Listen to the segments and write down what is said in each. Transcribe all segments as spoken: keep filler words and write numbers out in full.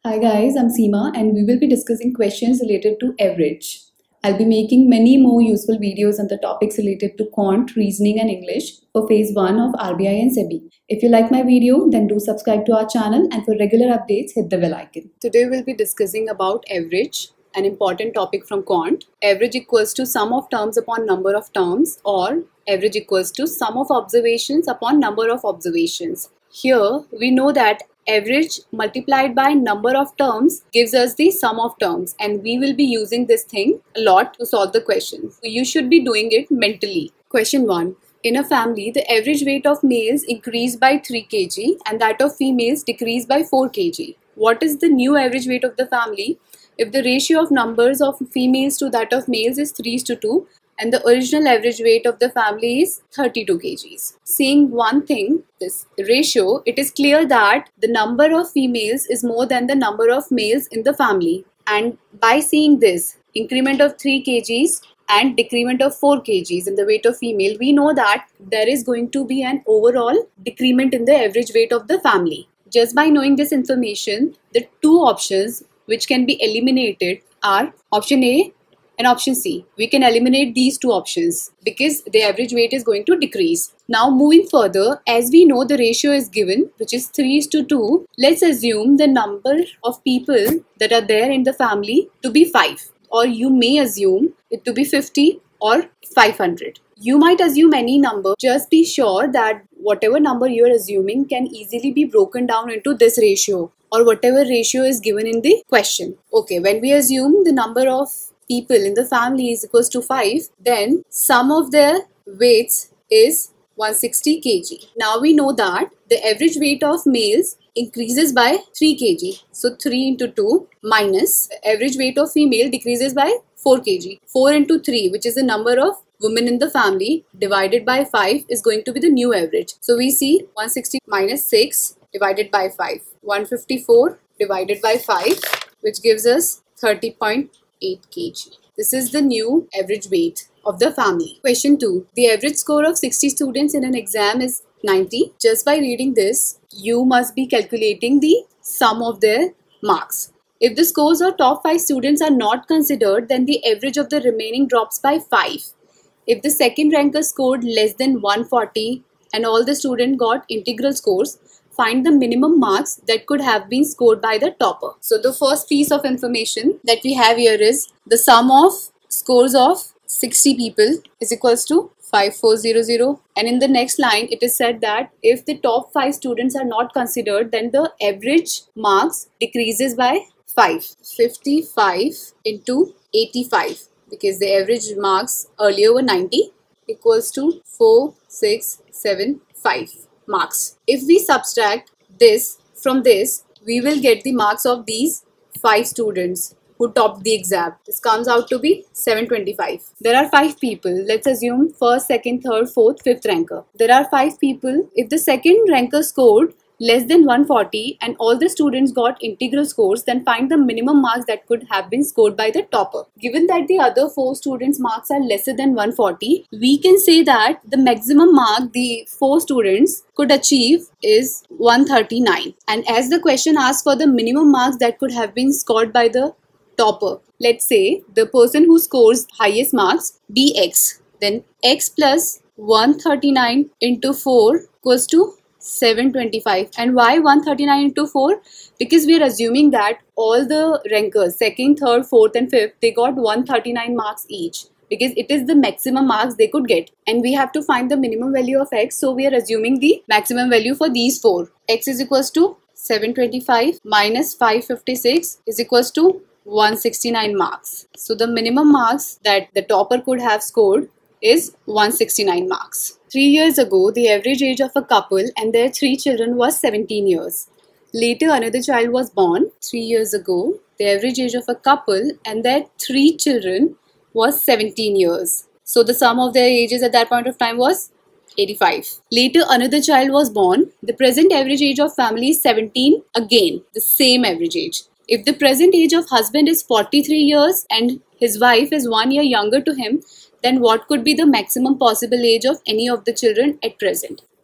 Hi guys, I'm Seema and we will be discussing questions related to average. I'll be making many more useful videos on the topics related to Quant, Reasoning and English for phase one of R B I and S E B I. If you like my video, then do subscribe to our channel and for regular updates, hit the bell icon. Today we'll be discussing about average, an important topic from Quant. Average equals to sum of terms upon number of terms, or average equals to sum of observations upon number of observations. Here we know that average multiplied by number of terms gives us the sum of terms, and we will be using this thing a lot to solve the question. So you should be doing it mentally. Question one. In a family, the average weight of males increased by three kilograms and that of females decreased by four kilograms. What is the new average weight of the family if the ratio of numbers of females to that of males is three is to two and the original average weight of the family is thirty-two kilograms? Seeing one thing, this ratio, it is clear that the number of females is more than the number of males in the family. And by seeing this increment of three kilograms and decrement of four kilograms in the weight of female, we know that there is going to be an overall decrement in the average weight of the family. Just by knowing this information, the two options which can be eliminated are option A and option C. We can eliminate these two options because the average weight is going to decrease. Now moving further, as we know the ratio is given, which is three is to two, let's assume the number of people that are there in the family to be five, or you may assume it to be fifty or five hundred. You might assume any number. Just be sure that whatever number you are assuming can easily be broken down into this ratio or whatever ratio is given in the question. Okay, when we assume the number of people in the family is equals to five, then sum of their weights is one hundred sixty kilograms. Now we know that the average weight of males increases by three kilograms. So three into two minus average weight of female decreases by four kilograms. four into three, which is the number of women in the family, divided by five is going to be the new average. So we see one hundred sixty minus six divided by five. one hundred fifty-four divided by five, which gives us thirty point eight kilograms. This is the new average weight of the family. Question two. The average score of sixty students in an exam is ninety. Just by reading this, you must be calculating the sum of their marks. If the scores of top five students are not considered, then the average of the remaining drops by five. If the second ranker scored less than one hundred forty and all the students got integral scores, find the minimum marks that could have been scored by the topper. So the first piece of information that we have here is the sum of scores of sixty people is equals to five four zero zero, and in the next line it is said that if the top five students are not considered, then the average marks decreases by five. fifty-five into eighty-five, because the average marks earlier were ninety, equals to four six seven five marks. If we subtract this from this, we will get the marks of these five students who topped the exam. This comes out to be seven hundred twenty-five. There are five people. Let's assume first, second, third, fourth, fifth ranker. There are five people. If the second ranker scored less than one hundred forty and all the students got integral scores, then find the minimum marks that could have been scored by the topper. Given that the other four students' marks are lesser than one hundred forty, we can say that the maximum mark the four students could achieve is one hundred thirty-nine. And as the question asks for the minimum marks that could have been scored by the topper, let's say the person who scores highest marks be x, then x plus one hundred thirty-nine into four equals to seven hundred twenty-five. And why one hundred thirty-nine into four? Because we are assuming that all the rankers, second, third, fourth and fifth, they got one hundred thirty-nine marks each, because it is the maximum marks they could get, and we have to find the minimum value of x, so we are assuming the maximum value for these four. X is equals to seven hundred twenty-five minus five hundred fifty-six is equals to one hundred sixty-nine marks. So the minimum marks that the topper could have scored is one hundred sixty-nine marks. Three years ago, the average age of a couple and their three children was seventeen years. Later, another child was born. Three years ago, the average age of a couple and their three children was seventeen years. So the sum of their ages at that point of time was eighty-five. Later, another child was born. The present average age of family is seventeen. Again, the same average age. If the present age of husband is forty-three years and his wife is one year younger to him, then what could be the maximum possible age of any of the children at present?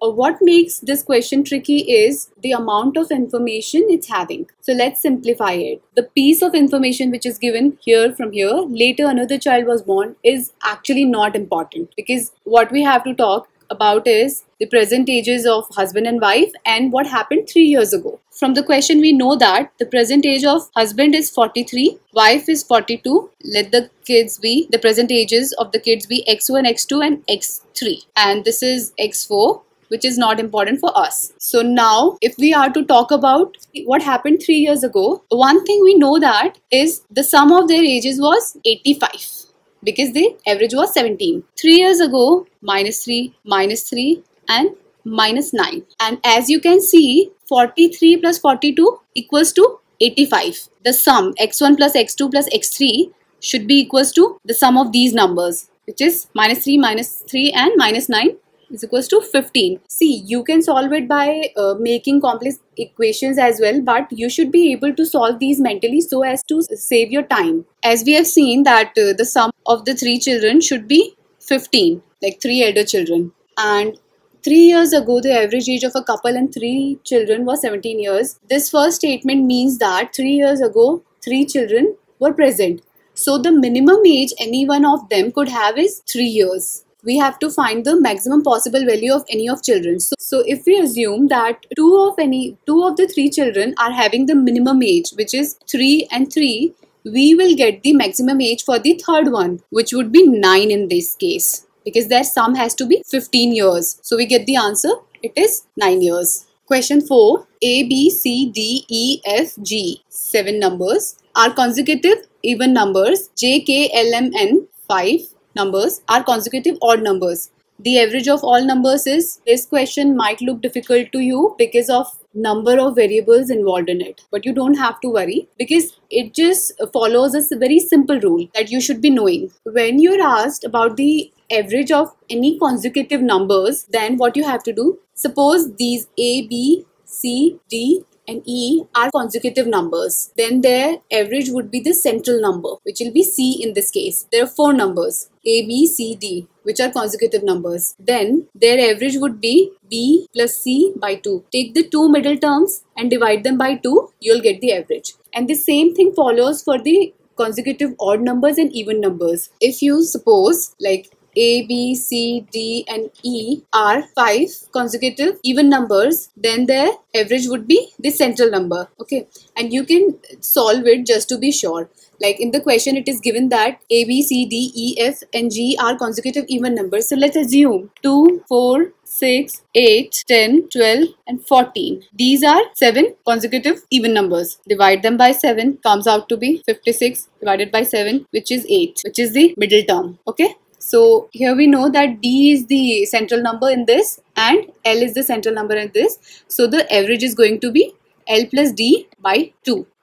Uh, what makes this question tricky is the amount of information it's having. So let's simplify it. The piece of information which is given here from here, later another child was born, is actually not important, because what we have to talk about is the present ages of husband and wife and what happened three years ago. From the question we know that the present age of husband is forty-three, wife is forty-two. Let the kids be, the present ages of the kids be x one, x two and x three, and this is x four, which is not important for us. So now if we are to talk about what happened three years ago, one thing we know that is the sum of their ages was eighty-five, because the average was seventeen. Three years ago, minus three, minus three and minus nine. And as you can see, forty-three plus forty-two equals to eighty-five. The sum x one plus x two plus x three should be equals to the sum of these numbers, which is minus three, minus three and minus nine is equals to fifteen. See, you can solve it by uh, making complex equations as well, but you should be able to solve these mentally so as to save your time. As we have seen that uh, the sum of the three children should be fifteen, like three elder children. And three years ago, the average age of a couple and three children was seventeen years. This first statement means that three years ago, three children were present. So the minimum age any one of them could have is three years. We have to find the maximum possible value of any of children. So, so if we assume that two of any two of the three children are having the minimum age, which is three and three, we will get the maximum age for the third one, which would be nine in this case, because their sum has to be fifteen years. So we get the answer, it is nine years. Question four. A, B, C, D, E, F, G, seven numbers, are consecutive even numbers. J, K, L, M, N, five numbers, are consecutive odd numbers. The average of all numbers is, this question might look difficult to you because of number of variables involved in it, but you don't have to worry, because it just follows a very simple rule that you should be knowing. When you're asked about the average of any consecutive numbers, then what you have to do, suppose these A, B, C, D and E are consecutive numbers, then their average would be the central number, which will be C in this case. There are four numbers, A, B, C, D, which are consecutive numbers. Then their average would be B plus C by two. Take the two middle terms and divide them by two, you'll get the average. And the same thing follows for the consecutive odd numbers and even numbers. If you suppose like A, B, C, D and E are five consecutive even numbers, then their average would be the central number. Okay, and you can solve it just to be sure. Like in the question it is given that A, B, C, D, E, F and G are consecutive even numbers. So let's assume two, four, six, eight, ten, twelve and fourteen. These are seven consecutive even numbers. Divide them by seven, comes out to be fifty-six divided by seven, which is eight, which is the middle term. Okay. So here we know that D is the central number in this and L is the central number in this. So the average is going to be L plus D by two.